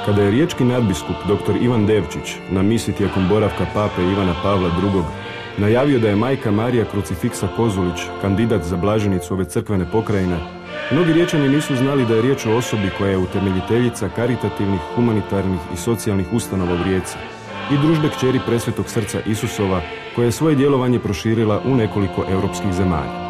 Kada je riječki nadbiskup dr. Ivan Devčić na misi tijekom boravka pape Ivana Pavla II. Najavio da je majka Marija Krucifiksa Kozulić kandidat za blaženicu ove crkvene pokrajine, mnogi Riječani nisu znali da je riječ o osobi koja je utemeljiteljica karitativnih, humanitarnih i socijalnih ustanova u Rijeci i družbe kćeri Presvetog srca Isusova, koja je svoje djelovanje proširila u nekoliko europskih zemalja.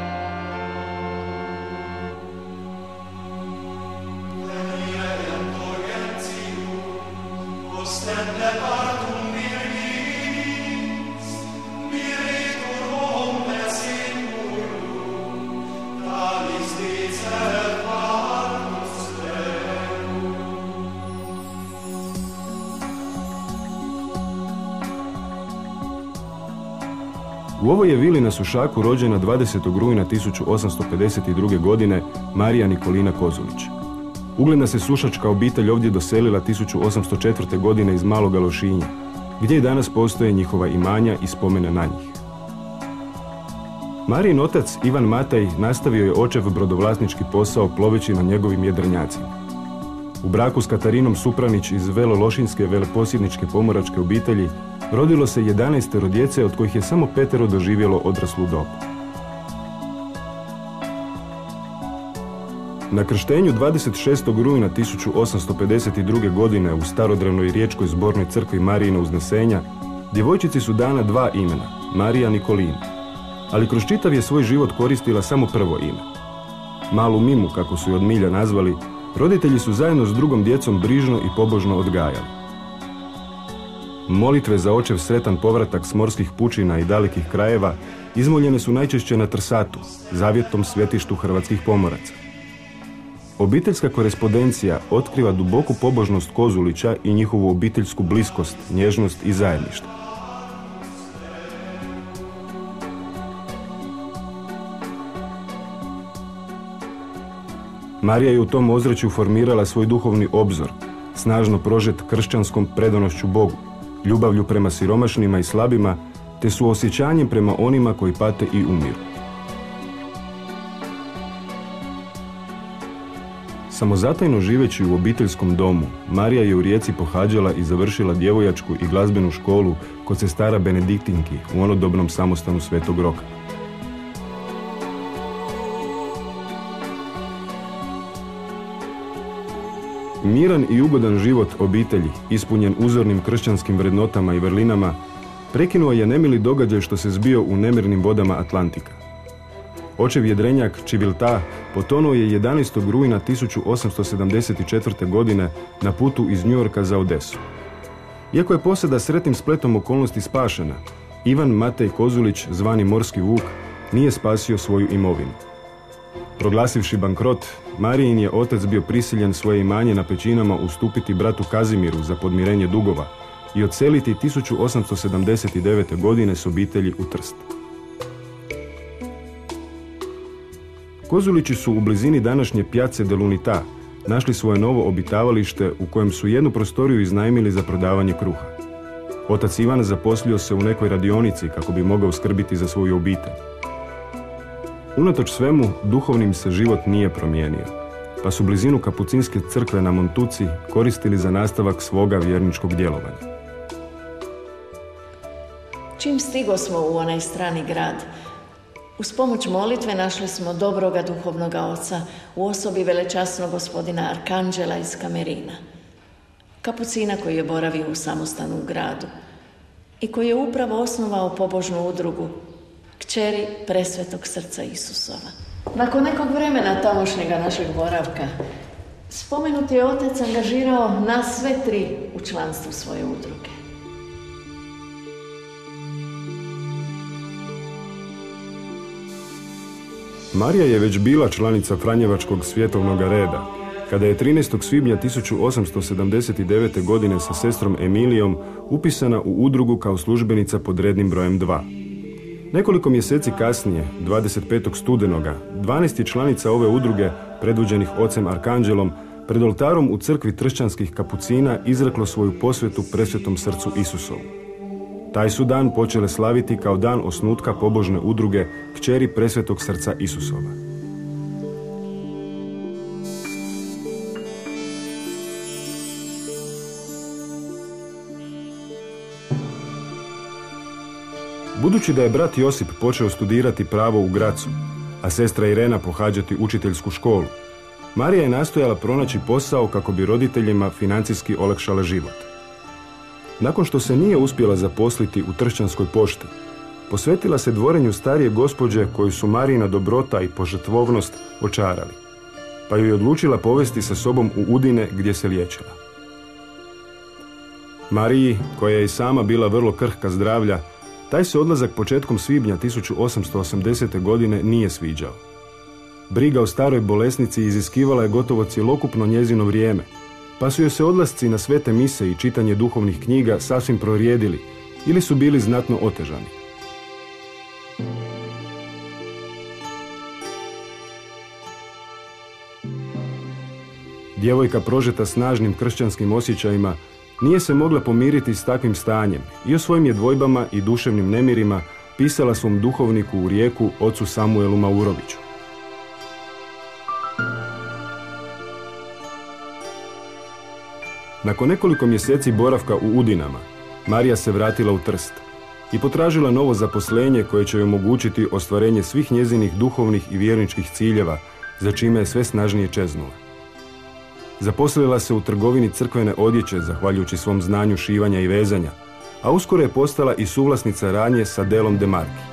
U ovoj je vili na Sušaku rođena 20. rujna 1852. godine Marija Nikolina Kozulić. Ugledna se sušačka obitelj ovdje doselila 1804. godine iz Maloga Lošinja, gdje i danas postoje njihova imanja i spomena na njih. Marijin otac Ivan Matej nastavio je očev brodovlasnički posao ploveći na njegovim jedrenjacima. U braku s Katarinom Supranić iz Velo-Lošinjske veleposjedničke pomoračke obitelji rodilo se 11 djece, od kojih je samo 5 doživjelo odraslu dob. Na krštenju 26. rujna 1852. godine u starodrevnoj riječkoj zbornoj crkvi Marijina Uznesenja djevojčici su dana 2 imena, Marija Nikolina, ali kroz čitav je svoj život koristila samo prvo ime. Malu Mimu, kako su je od milja nazvali, roditelji su zajedno s drugom djecom brižno i pobožno odgajali. Molitve za očev sretan povratak s morskih pučina i dalekih krajeva izmoljene su najčešće na Trsatu, zavjetom svetištu hrvatskih pomoraca. Obiteljska korespondencija otkriva duboku pobožnost Kozulića i njihovu obiteljsku bliskost, nježnost i zajedništvo. Marija je u tom ozračju formirala svoj duhovni obzor, snažno prožet kršćanskom predanošću Bogu, ljubavlju prema siromašnima i slabima, te suosjećanjem prema onima koji pate i umiru. Samozatajno živeći u obiteljskom domu, Marija je u Rijeci pohađala i završila djevojačku i glazbenu školu kod sestara Benediktinki u onodobnom samostanu Svetog Roka. Miran i ugodan život obitelji, ispunjen uzornim kršćanskim vrednotama i vrlinama, prekinuo je nemili događaj što se zbio u nemirnim vodama Atlantika. Očev jedrenjak Čivilta potonuo je 11. rujna 1874. godine na putu iz Njujorka za Odesu. Iako je posada sretnim spletom okolnosti spašena, Ivan Matej Kozulić, zvani Morski Vuk, nije spasio svoju imovinu. Proglasivši bankrot, Marijin je otac bio prisiljen svoje imanje na Pećinama ustupiti bratu Kazimiru za podmirenje dugova i odseliti 1879. godine s obitelji u Trst. Kozulići su u blizini današnje Piazze dell'Unità našli svoje novo obitavalište u kojem su jednu prostoriju iznajmili za prodavanje kruha. Otac Ivan zaposlio se u nekoj radionici kako bi mogao skrbiti za svoju obitelj. Unatoč svemu, duhovnim se život nije promijenio, pa su blizinu kapucinske crkve na Montuci koristili za nastavak svoga vjerničkog djelovanja. Čim stigo smo u onaj strani grad, uz pomoć molitve našli smo dobroga duhovnoga oca u osobi velečasnog gospodina Arkanđela iz Kamerina, kapucina koji je boravio u samostanu u gradu i koji je upravo osnovao pobožnu udrugu kćeri Presvetog srca Isusova. Nakon nekog vremena tamošnjega našeg boravka, spomenuti je otac angažirao nas sve 3 u članstvu svoje udruge. Marija je već bila članica Franjevačkog svjetovnog reda, kada je 13. svibnja 1879. godine sa sestrom Emilijom upisana u udrugu kao službenica pod rednim brojem 2. Nekoliko mjeseci kasnije, 25. studenoga, 12 članica ove udruge, predvođenih ocem Arkanđelom, pred oltarom u crkvi Tršćanskih kapucina izreklo svoju posvetu Presvetom srcu Isusovu. Taj su dan počele slaviti kao dan osnutka pobožne udruge kćeri Presvetog srca Isusova. Budući da je brat Josip počeo studirati pravo u Grazu, a sestra Irena pohađati učiteljsku školu, Marija je nastojala pronaći posao kako bi roditeljima financijski olakšala život. Nakon što se nije uspjela zaposliti u Tršćanskoj pošti, posvetila se dvorenju starije gospođe koju su Marijina dobrota i požrtvovnost očarali, pa ju je odlučila povesti sa sobom u Udine gdje se liječila. Mariji, koja je i sama bila vrlo krhka zdravlja, taj se odlazak početkom svibnja 1880. godine nije sviđao. Briga o staroj bolesnici iziskivala je gotovo cjelokupno njezino vrijeme, pa su joj se odlasci na svete mise i čitanje duhovnih knjiga sasvim prorijedili ili su bili znatno otežani. Djevojka prožeta snažnim kršćanskim osjećajima nije se mogla pomiriti s takvim stanjem i o svojim je dvojbama i duševnim nemirima pisala svom duhovniku u Rijeku, ocu Samuelu Mauroviću. Nakon nekoliko mjeseci boravka u Udinama, Marija se vratila u Trst i potražila novo zaposlenje koje će joj omogućiti ostvarenje svih njezinih duhovnih i vjerničkih ciljeva, za čime je sve snažnije čeznula. Zaposlila se u trgovini crkvene odjeće, zahvaljujući svom znanju šivanja i vezanja, a uskoro je postala i suvlasnica radnje sa Delom de Marki.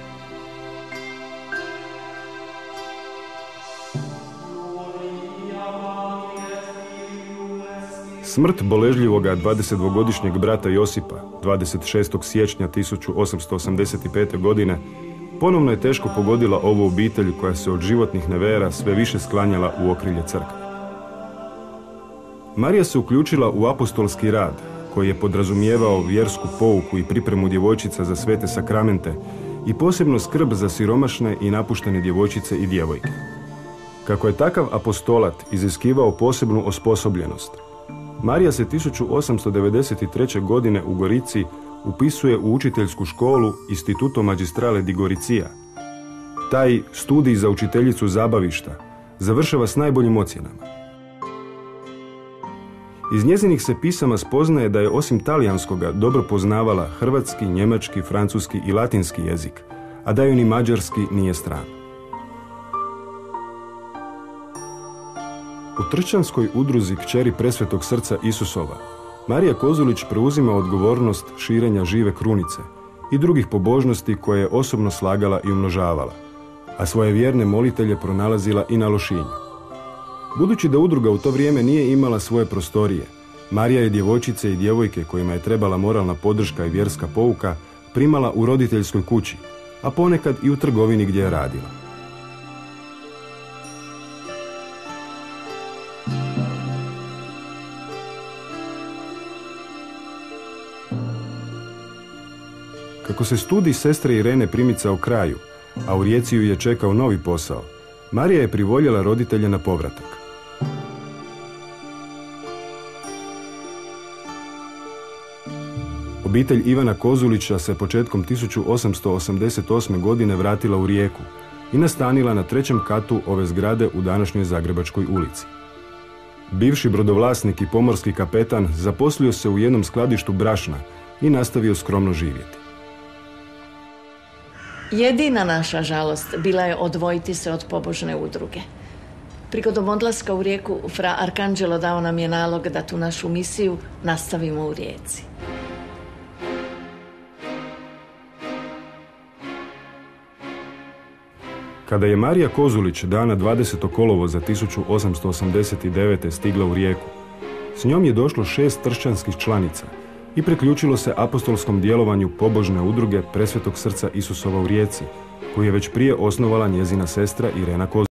Smrt boležljivoga 22-godišnjeg brata Josipa 26. siječnja 1885. godine ponovno je teško pogodila ovu obitelj koja se od životnih nevera sve više sklanjala u okrilje crkve. Marija se uključila u apostolski rad koji je podrazumijevao vjersku pouku i pripremu djevojčica za svete sakramente i posebno skrb za siromašne i napuštene djevojčice i djevojke. Kako je takav apostolat iziskivao posebnu osposobljenost, Marija se 1893. godine u Gorici upisuje u učiteljsku školu Instituto Magistrale di Gorizia. Taj studij za učiteljicu zabavišta završava s najboljim ocjenama. Iz njezinih se pisama spoznaje da je osim talijanskoga dobro poznavala hrvatski, njemački, francuski i latinski jezik, a da joj ni mađarski nije stran. U Tršćanskoj udruzi Kćeri Presvetog srca Isusova, Marija Kozulić preuzima odgovornost širenja žive krunice i drugih pobožnosti koje je osobno slagala i umnožavala, a svoje vjerne molitelje pronalazila i na Lošinju. Budući da udruga u to vrijeme nije imala svoje prostorije, Marija je djevojčice i djevojke kojima je trebala moralna podrška i vjerska pouka primala u roditeljskoj kući, a ponekad i u trgovini gdje je radila. Kako se studij sestre Irene primicao kraju, a u Rijeci ju je čekao novi posao, Marija je privoljela roditelje na povratak. Obitelj Ivana Kozulića se početkom 1888. godine vratila u Rijeku i nastanila na 3. katu ove zgrade u današnjoj Zagrebačkoj ulici. Bivši brodovlasnik i pomorski kapetan zaposlio se u jednom skladištu brašna i nastavio skromno živjeti. Jedina naša žalost bila je odvojiti se od pobožne udruge. Prigodom odlaska u Rijeku, fra Arkanđelo dao nam je nalog da tu našu misiju nastavimo u Rijeci. Kada je Marija Kozulić dana 20. kolovoza 1889. stigla u Rijeku, s njom je došlo 6 tršćanskih članica i priključilo se apostolskom djelovanju pobožne udruge Presvetog srca Isusova u Rijeci, koju je već prije osnovala njezina sestra Irena Kozulić.